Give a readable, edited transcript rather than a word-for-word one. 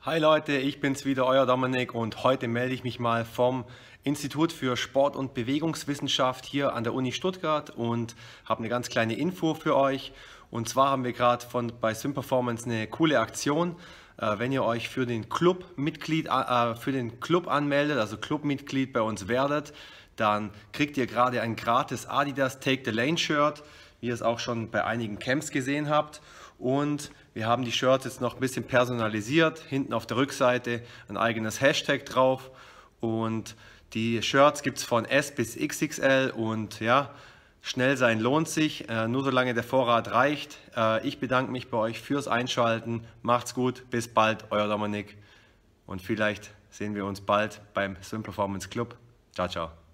Hi Leute, ich bin's wieder, euer Dominik, und heute melde ich mich mal vom Institut für Sport- und Bewegungswissenschaft hier an der Uni Stuttgart und habe eine ganz kleine Info für euch. Und zwar haben wir gerade bei Swim Performance eine coole Aktion. Wenn ihr euch für den Club anmeldet, also Clubmitglied bei uns werdet, dann kriegt ihr gerade ein gratis Adidas Take the Lane Shirt, wie ihr es auch schon bei einigen Camps gesehen habt. Und wir haben die Shirts jetzt noch ein bisschen personalisiert. Hinten auf der Rückseite ein eigenes Hashtag drauf. Und die Shirts gibt es von S bis XXL. Und ja, schnell sein lohnt sich, nur solange der Vorrat reicht. Ich bedanke mich bei euch fürs Einschalten. Macht's gut, bis bald, euer Dominik. Und vielleicht sehen wir uns bald beim Swim Performance Club. Ciao, ciao.